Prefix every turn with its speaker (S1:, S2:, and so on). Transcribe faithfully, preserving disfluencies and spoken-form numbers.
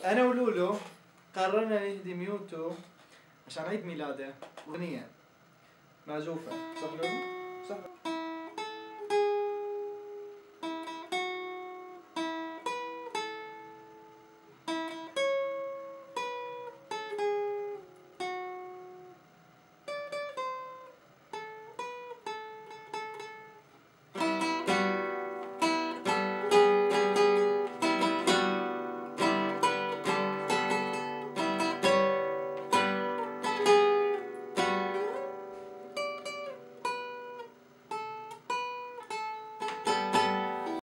S1: انا ولولو قررنا نهدي ميوتو عشان عيد ميلاده اغنيه معزوفه، صح لولو؟